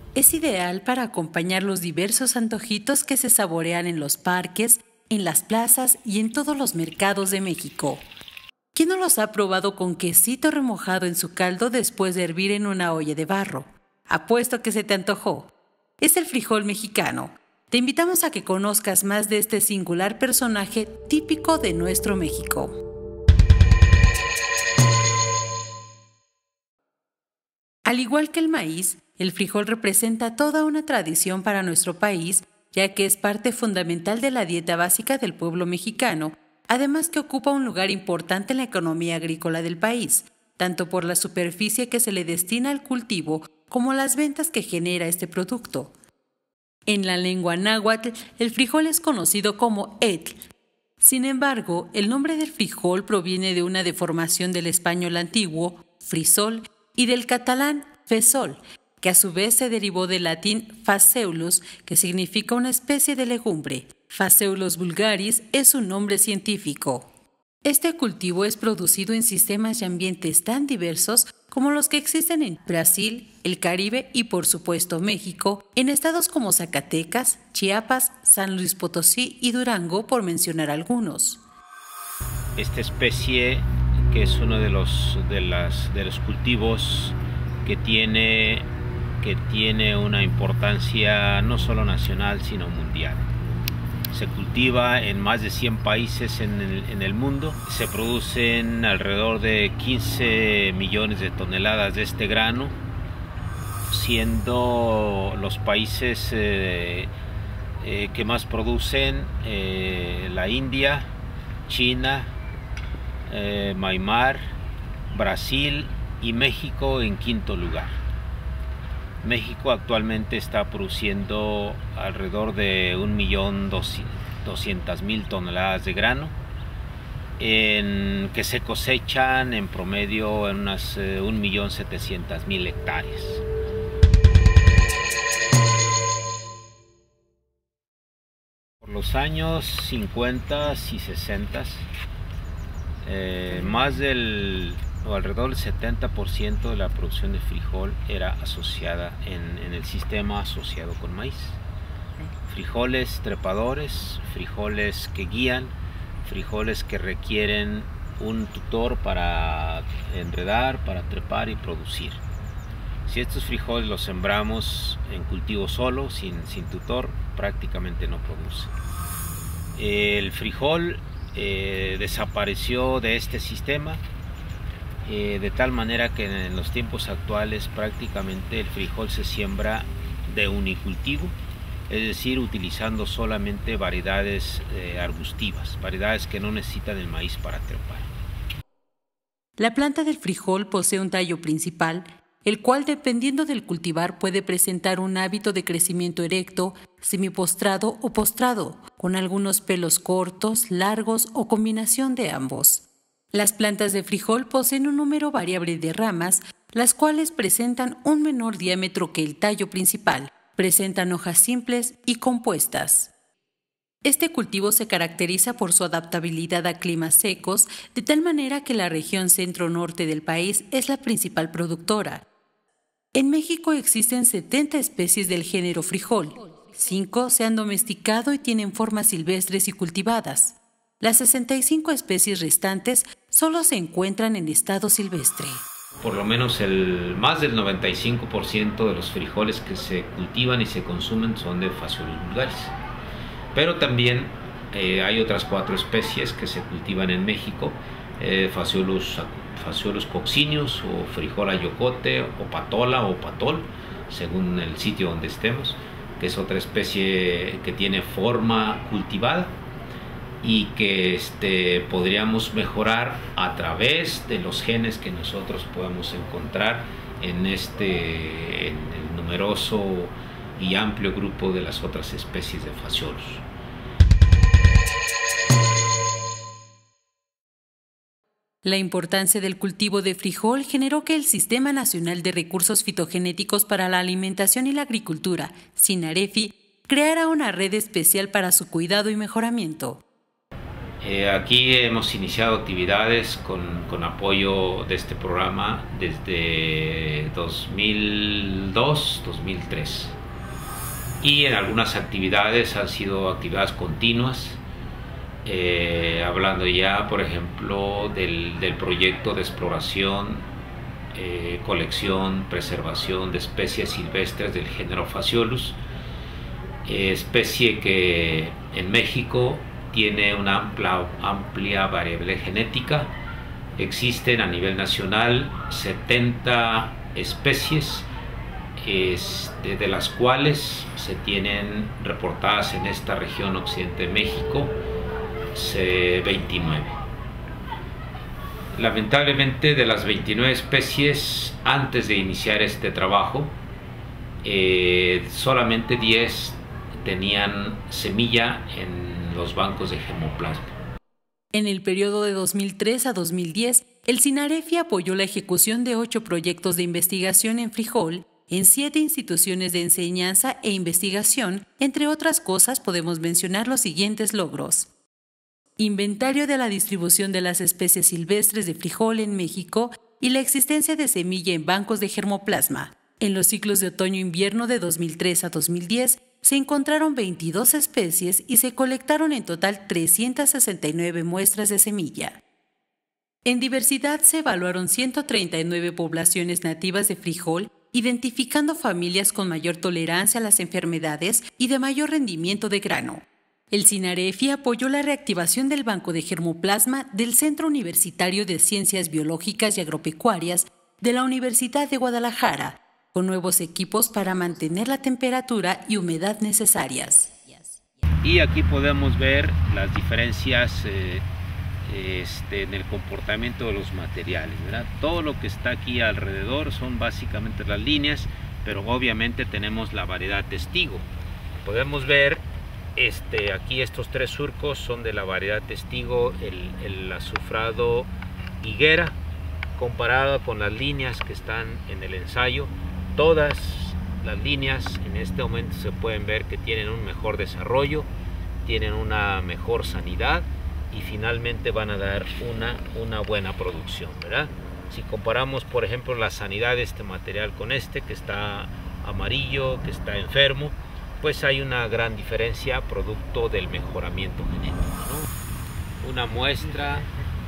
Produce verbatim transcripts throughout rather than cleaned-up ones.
Es ideal para acompañar los diversos antojitos que se saborean en los parques, en las plazas y en todos los mercados de México. ¿Quién no los ha probado con quesito remojado en su caldo después de hervir en una olla de barro? Apuesto que se te antojó. Es el frijol mexicano. Te invitamos a que conozcas más de este singular personaje típico de nuestro México. Al igual que el maíz, el frijol representa toda una tradición para nuestro país, ya que es parte fundamental de la dieta básica del pueblo mexicano, además que ocupa un lugar importante en la economía agrícola del país, tanto por la superficie que se le destina al cultivo como las ventas que genera este producto. En la lengua náhuatl, el frijol es conocido como etl. Sin embargo, el nombre del frijol proviene de una deformación del español antiguo, frisol, y del catalán fesol, que a su vez se derivó del latín phaseolus, que significa una especie de legumbre. Phaseolus vulgaris es su nombre científico. Este cultivo es producido en sistemas y ambientes tan diversos como los que existen en Brasil, el Caribe y por supuesto México, en estados como Zacatecas, Chiapas, San Luis Potosí y Durango, por mencionar algunos. Esta especie, que es uno de los, de las, de los cultivos que tiene, que tiene una importancia no solo nacional sino mundial. Se cultiva en más de cien países en el, en el mundo. Se producen alrededor de quince millones de toneladas de este grano, siendo los países eh, eh, que más producen eh, la India, China, eh, Myanmar, Brasil y México en quinto lugar. México actualmente está produciendo alrededor de un millón doscientas mil toneladas de grano, en, que se cosechan en promedio en unas eh, un millón setecientas mil hectáreas. Por los años cincuenta y sesenta, eh, más del o alrededor del setenta por ciento de la producción de frijol era asociada en, en el sistema asociado con maíz. Frijoles trepadores, frijoles que guían, frijoles que requieren un tutor para enredar, para trepar y producir. Si estos frijoles los sembramos en cultivo solo, sin, sin tutor, prácticamente no producen. El frijol eh, desapareció de este sistema, Eh, de tal manera que en los tiempos actuales prácticamente el frijol se siembra de unicultivo, es decir, utilizando solamente variedades eh, arbustivas, variedades que no necesitan el maíz para trepar. La planta del frijol posee un tallo principal, el cual dependiendo del cultivar puede presentar un hábito de crecimiento erecto, semipostrado o postrado, con algunos pelos cortos, largos o combinación de ambos. Las plantas de frijol poseen un número variable de ramas, las cuales presentan un menor diámetro que el tallo principal, presentan hojas simples y compuestas. Este cultivo se caracteriza por su adaptabilidad a climas secos, de tal manera que la región centro-norte del país es la principal productora. En México existen setenta especies del género frijol, cinco se han domesticado y tienen formas silvestres y cultivadas. Las sesenta y cinco especies restantes solo se encuentran en estado silvestre. Por lo menos el, más del noventa y cinco por ciento de los frijoles que se cultivan y se consumen son de Phaseolus vulgaris. Pero también eh, hay otras cuatro especies que se cultivan en México, eh, Phaseolus, Phaseolus coccineus o frijol ayocote o patola o patol, según el sitio donde estemos, que es otra especie que tiene forma cultivada y que este, podríamos mejorar a través de los genes que nosotros podemos encontrar en este en el numeroso y amplio grupo de las otras especies de Phaseolus. La importancia del cultivo de frijol generó que el Sistema Nacional de Recursos Fitogenéticos para la Alimentación y la Agricultura, SINAREFI, creara una red especial para su cuidado y mejoramiento. Eh, aquí hemos iniciado actividades con, con apoyo de este programa desde dos mil dos, dos mil tres. Y en algunas actividades han sido actividades continuas, eh, hablando ya, por ejemplo, del, del proyecto de exploración, eh, colección, preservación de especies silvestres del género Phaseolus, eh, especie que en México tiene una amplia, amplia variabilidad genética. Existen a nivel nacional setenta especies, este, de las cuales se tienen reportadas en esta región occidente de México veintinueve. Lamentablemente, de las veintinueve especies, antes de iniciar este trabajo, eh, solamente diez tenían semilla en los bancos de germoplasma. En el periodo de dos mil tres a dos mil diez, el SINAREFI apoyó la ejecución de ocho proyectos de investigación en frijol en siete instituciones de enseñanza e investigación. Entre otras cosas, podemos mencionar los siguientes logros: inventario de la distribución de las especies silvestres de frijol en México y la existencia de semilla en bancos de germoplasma. En los ciclos de otoño-invierno de dos mil tres a dos mil diez, se encontraron veintidós especies y se colectaron en total trescientas sesenta y nueve muestras de semilla. En diversidad se evaluaron ciento treinta y nueve poblaciones nativas de frijol, identificando familias con mayor tolerancia a las enfermedades y de mayor rendimiento de grano. El SINAREFI apoyó la reactivación del Banco de Germoplasma del Centro Universitario de Ciencias Biológicas y Agropecuarias de la Universidad de Guadalajara, con nuevos equipos para mantener la temperatura y humedad necesarias. Y aquí podemos ver las diferencias eh, este, en el comportamiento de los materiales, ¿verdad? Todo lo que está aquí alrededor son básicamente las líneas, pero obviamente tenemos la variedad testigo. Podemos ver este, aquí estos tres surcos son de la variedad testigo, el, el azufrado higuera, comparado con las líneas que están en el ensayo. Todas las líneas en este momento se pueden ver que tienen un mejor desarrollo, tienen una mejor sanidad y finalmente van a dar una, una buena producción, ¿verdad? Si comparamos, por ejemplo, la sanidad de este material con este, que está amarillo, que está enfermo, pues hay una gran diferencia producto del mejoramiento genético, ¿no? Una muestra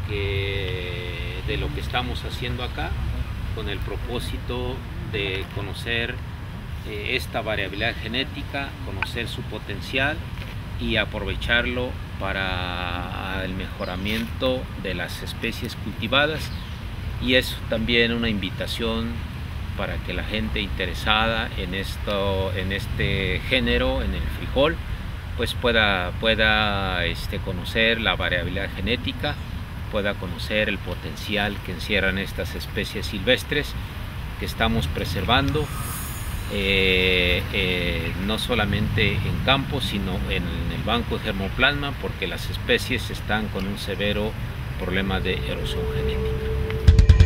que, de lo que estamos haciendo acá, con el propósito de conocer eh, esta variabilidad genética, conocer su potencial y aprovecharlo para el mejoramiento de las especies cultivadas. Y es también una invitación para que la gente interesada en, esto, en este género, en el frijol, pues pueda, pueda este, conocer la variabilidad genética, pueda conocer el potencial que encierran estas especies silvestres que estamos preservando, eh, eh, no solamente en campo, sino en el banco de germoplasma, porque las especies están con un severo problema de erosión genética.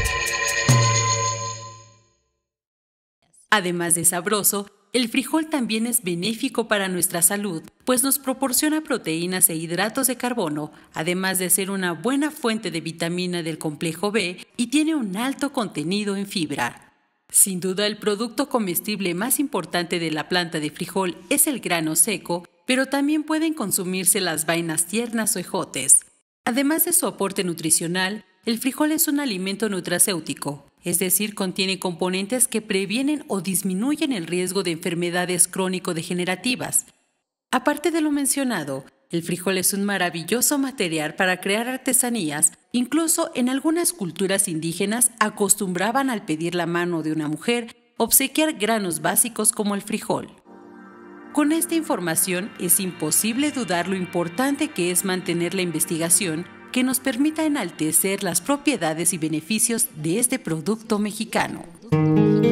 Además de sabroso, el frijol también es benéfico para nuestra salud, pues nos proporciona proteínas e hidratos de carbono, además de ser una buena fuente de vitamina del complejo B y tiene un alto contenido en fibra. Sin duda, el producto comestible más importante de la planta de frijol es el grano seco, pero también pueden consumirse las vainas tiernas o ejotes. Además de su aporte nutricional, el frijol es un alimento nutracéutico, es decir, contiene componentes que previenen o disminuyen el riesgo de enfermedades crónico-degenerativas. Aparte de lo mencionado, el frijol es un maravilloso material para crear artesanías. Incluso en algunas culturas indígenas acostumbraban, al pedir la mano de una mujer, obsequiar granos básicos como el frijol. Con esta información es imposible dudar lo importante que es mantener la investigación que nos permita enaltecer las propiedades y beneficios de este producto mexicano.